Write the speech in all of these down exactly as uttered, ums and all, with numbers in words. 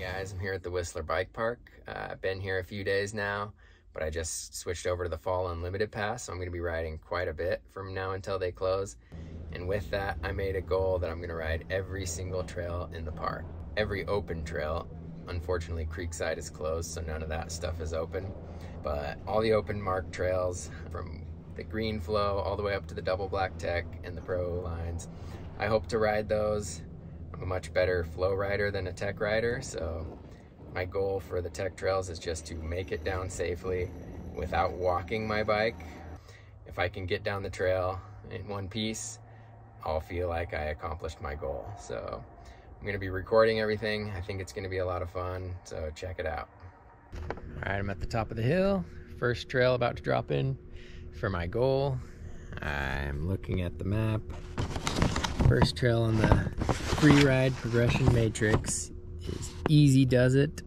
guys, I'm here at the Whistler Bike Park. Uh, I've been here a few days now, but I just switched over to the Fall Unlimited Pass, so I'm going to be riding quite a bit from now until they close. And with that, I made a goal that I'm going to ride every single trail in the park. Every open trail. Unfortunately, Creekside is closed, so none of that stuff is open. But all the open marked trails, from the green flow all the way up to the double black tech and the pro lines, I hope to ride those. I'm a much better flow rider than a tech rider, so my goal for the tech trails is just to make it down safely without walking my bike. If I can get down the trail in one piece, I'll feel like I accomplished my goal. So I'm gonna be recording everything. I think it's gonna be a lot of fun, so check it out. All right, I'm at the top of the hill. First trail about to drop in for my goal. I'm looking at the map. First trail on the free ride progression matrix is Easy Does It.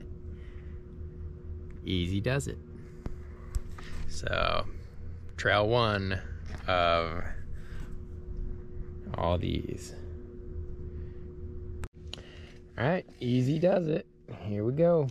Easy Does It. So, trail one of all these. All right, Easy Does It. Here we go.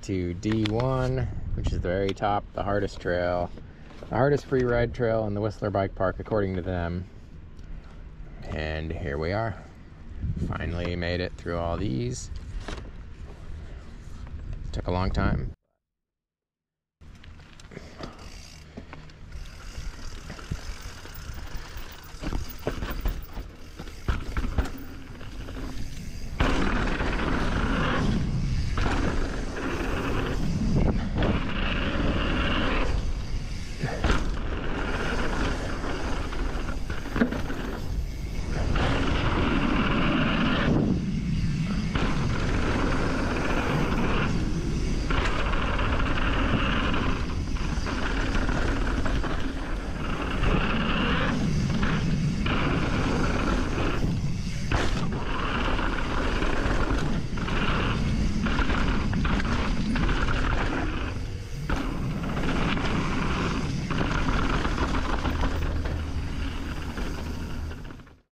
to D one, which is the very top, the hardest trail, the hardest free ride trail in the Whistler Bike Park, according to them. And here we are. Finally made it through all these. Took a long time.